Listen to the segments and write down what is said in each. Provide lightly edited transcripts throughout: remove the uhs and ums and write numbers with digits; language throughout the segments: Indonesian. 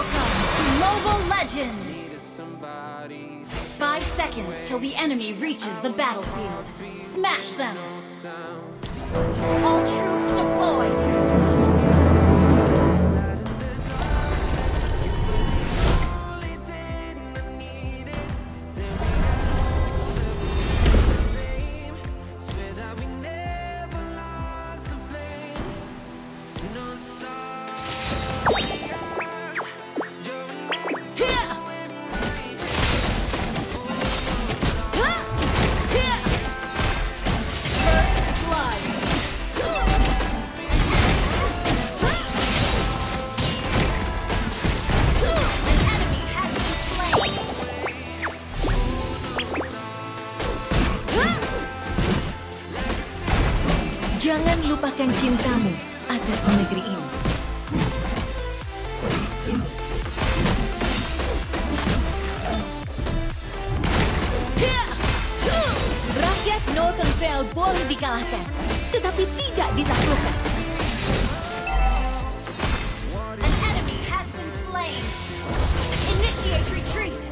Welcome to Mobile Legends! 5 seconds till the enemy reaches the battlefield. Smash them! All troops deployed! Jangan lupakan cintamu atas negeri ini. Rakyat Northern Vale boleh dikalahkan, tetapi tidak ditaklukkan. An enemy has been slain. Initiate retreat.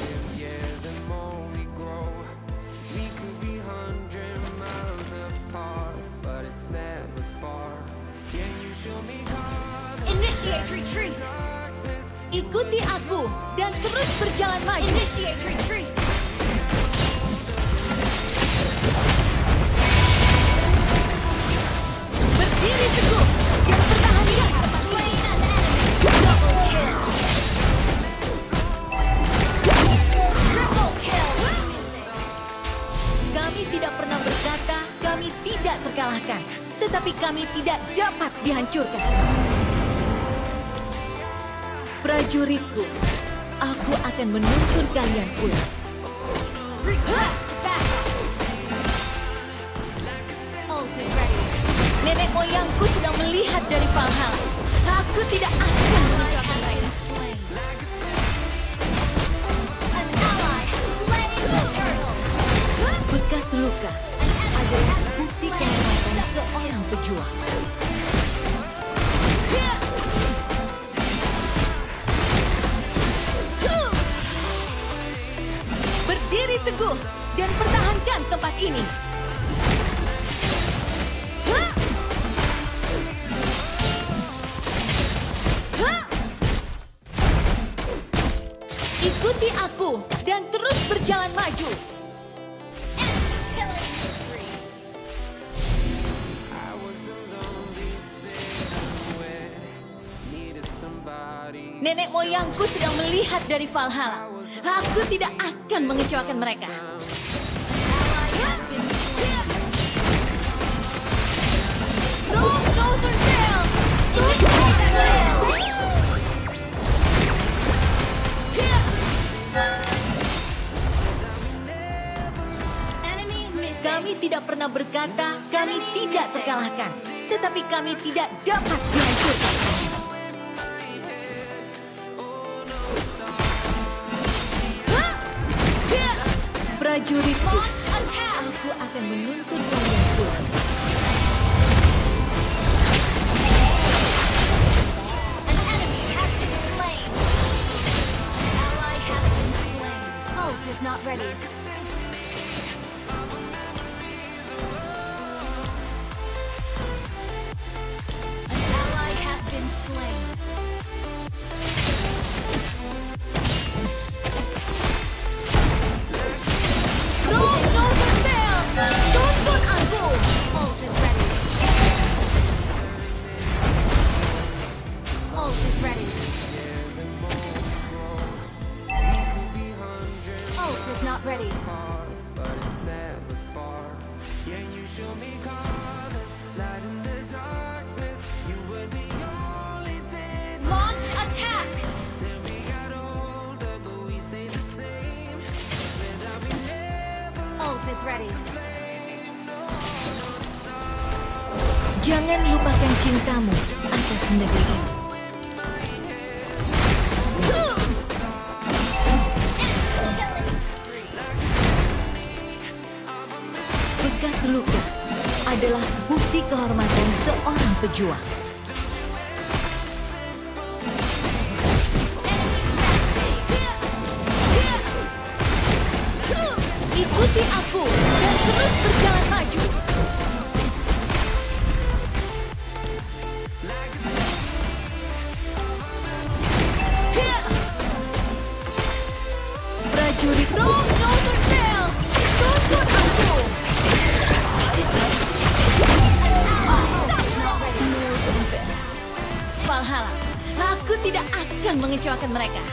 Initiate retreat. Ikuti aku dan terus berjalan maju. Initiate retreat. Berdiri teguh dan pertahankan. Slain an enemy. Double kill. Triple kill. Kami tidak pernah berkata kami tidak terkalahkan, tetapi kami tidak dapat dihancurkan. Prajuritku, aku akan menuntun kalian pulang. Request backup. Ultimate ready. Nenek moyangku sedang melihat dari Valhalla. Aku tidak akan meninggalkan mereka. An ally has slain the turtle. Bekas luka adalah bukti kehebatan seorang pejuang. Berdiri teguh dan pertahankan tempat ini. Ikuti aku dan terus berjalan maju. Enemy killing spree. Nenek moyangku sedang melihat dari Valhalla. Aku tidak akan mengecewakan mereka. Ally has been slain. Northern Vale! Enemy missing. Kami tidak pernah berkata kami tidak terkalahkan, tetapi kami tidak dapat dihancurkan. Prajuritku, Launch attack. aku akan menuntun kalian pulang. An enemy has been slain. Ally has been slain. Ult is not ready. An ally has been slain. Northern Vale! Tuntun aku! Ult is ready. Ult is ready. Ult is not ready. Launch attack. Ult is ready. Jangan lupakan cintamu atas negeri ini. Bekas luka adalah bukti kehormatan seorang pejuang. Prajurit Northern Veil, tuntun aku. Valhalla, aku tidak akan mengecewakan mereka.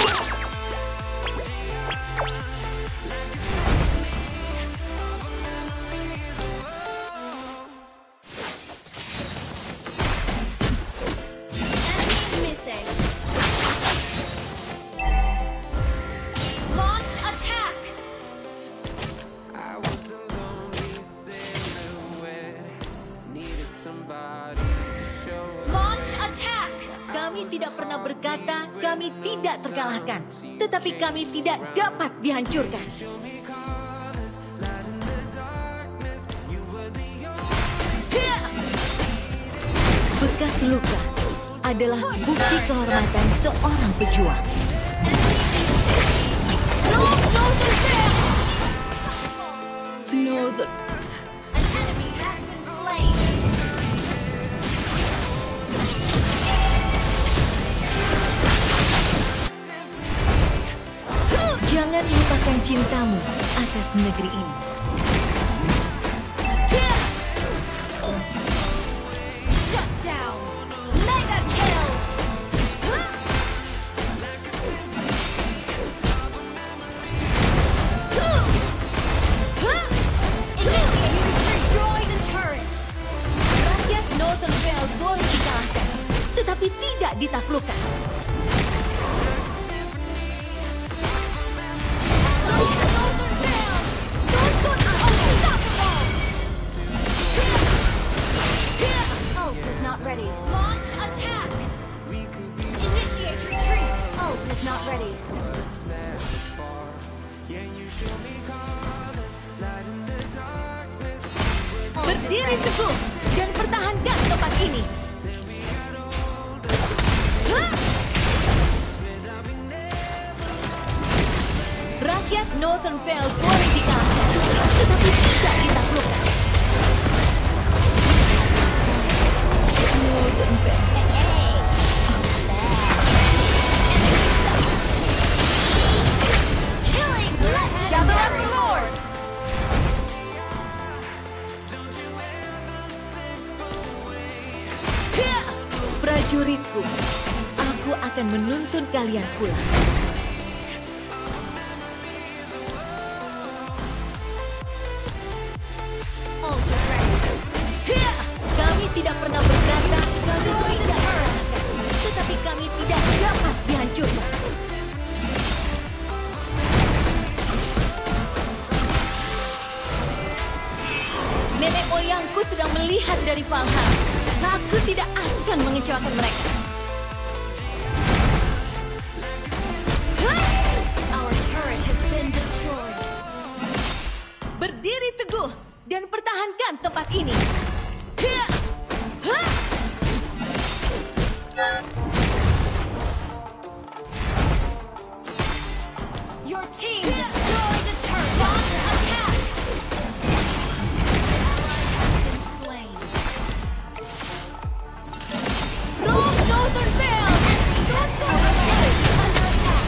Launch attack! Launch attack! Kami tidak pernah berkata kami tidak terkalahkan, tetapi kami tidak dapat dihancurkan. Bekas luka adalah bukti kehormatan seorang pejuang. Northern. An enemy has been slain. Jangan lupakan cintamu atas negeri ini. Shut down. Mega kill. Initiate. Destroy the turret. Rakyat Northern Veil boleh dikalahkan, tetapi tidak ditaklukkan. Ult is not ready. Launch attack. Initiate retreat. Ult is not ready. Berdiri teguh dan pertahankan tempat ini. Rakyat Northern Veil boleh dikalahkan, tetapi tidak ditaklukkan. Northern Veil. Killing legendary. Lord. Prajuritku, aku akan menuntun kalian pulang. Ult is ready. Kami tidak pernah berkata kami tidak terkalahkan, tetapi kami tidak dapat dihancurkan. Nenek moyangku sedang melihat dari Valhalla. Aku tidak akan mengecewakan mereka. Our turret has been destroyed. Berdiri teguh dan pertahankan tempat ini. Your team destroyed a turret. Launch attack. Ally has been slain. Northern Veil! Our turret is under attack.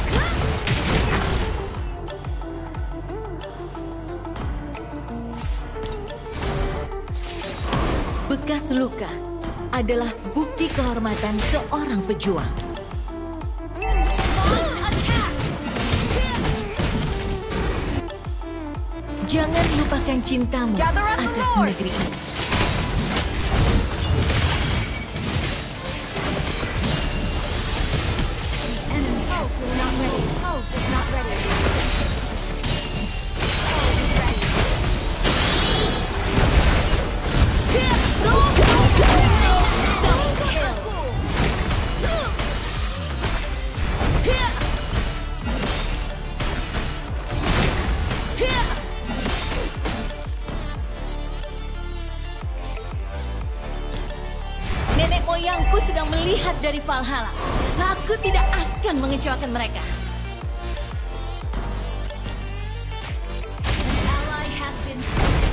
Bekas luka adalah bukti kehormatan seorang pejuang. Launch attack. Jangan lupakan cintamu atas negeri ini. Enemy ult is not ready. Ult is not ready. Ult is ready. Double kill. Nenek moyangku sedang melihat dari Valhalla. Aku tidak akan mengecewakan mereka. Ally has been slain.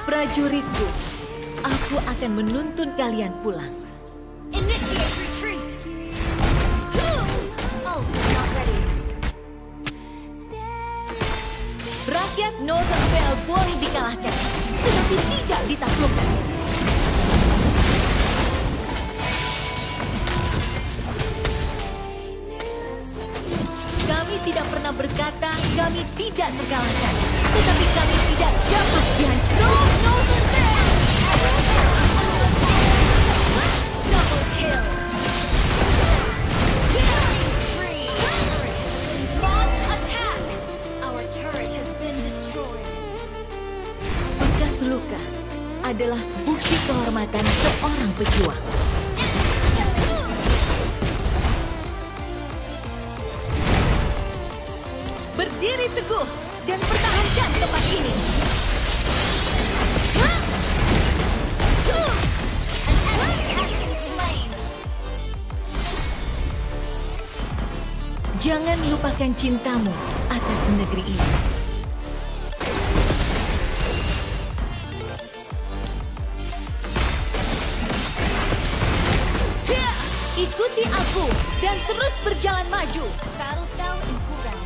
Prajuritku, aku akan menuntun kalian pulang. Initiate retreat. Oh, not ready. Rakyat Northern Vale boleh dikalahkan, tetapi tidak ditaklukkan. Kami tidak pernah berkata kami tidak terkalahkan, tetapi kami tidak dapat dihancurkan. Northern Vale! Double kill. Killing spree. Launch attack. Our turret has been destroyed. Bekas luka adalah bukti kehormatan seorang pejuang. Berdiri teguh dan pertahankan tempat ini. An enemy has been slain. Jangan lupakan cintamu atas negeri ini. Ikuti aku dan terus berjalan maju. Battle fell in cooldown.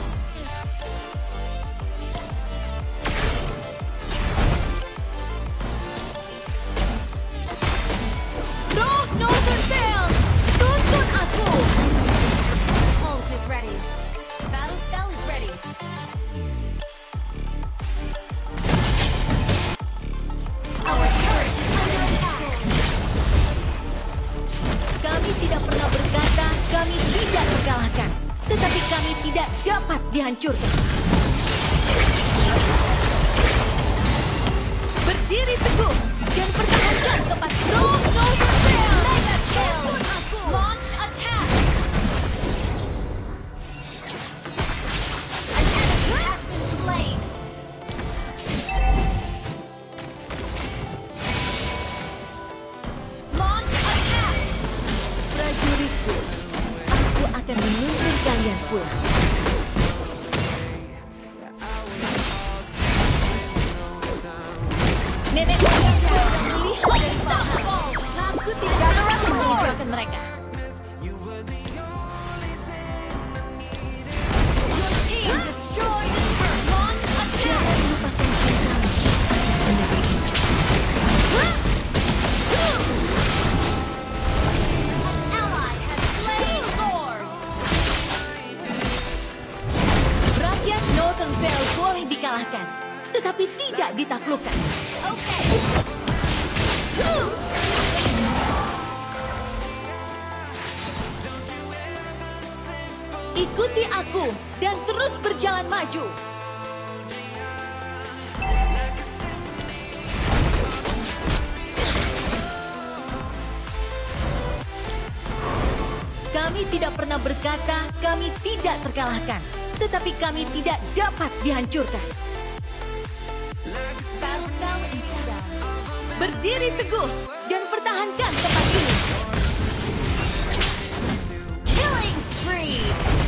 Roh Northern Vale, tuntun aku. Ult is ready. Battle spell is ready. Our turret is under attack. Kami tidak pernah berkata kami tidak terkalahkan, tetapi kami tidak dapat dihancurkan. Berdiri teguh dan pertahankan tempat Roh Northern Vale. Mega kill. Launch attack. An enemy has been slain. Launch attack. Prajuritku, aku akan menuntun kalian pulang. Nenek moyangku melihat dari Valhalla. Aku tidak akan mengecewakan mereka. Your team destroyed the turret. Launch attack. Jangan lupakan cintamu atas negeri ini. Ally has slain Lord. Rakyat Northern Vale boleh dikalahkan, tetapi tidak ditaklukkan. Okay. Ikuti aku dan terus berjalan maju. Kami tidak pernah berkata kami tidak terkalahkan, tetapi kami tidak dapat dihancurkan. Battle fell in cooldown. Berdiri teguh dan pertahankan tempat ini. Killing spree.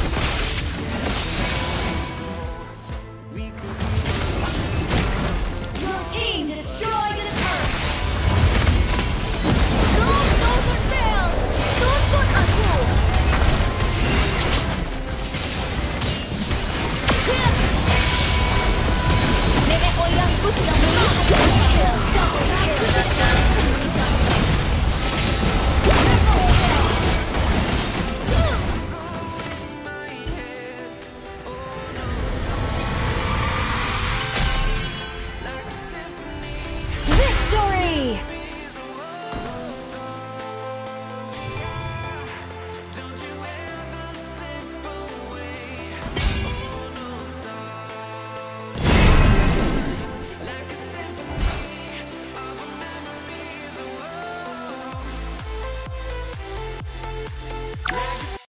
Your team destroyed the turret. Roh Northern Vale, tuntun aku. Nenek moyangku sedang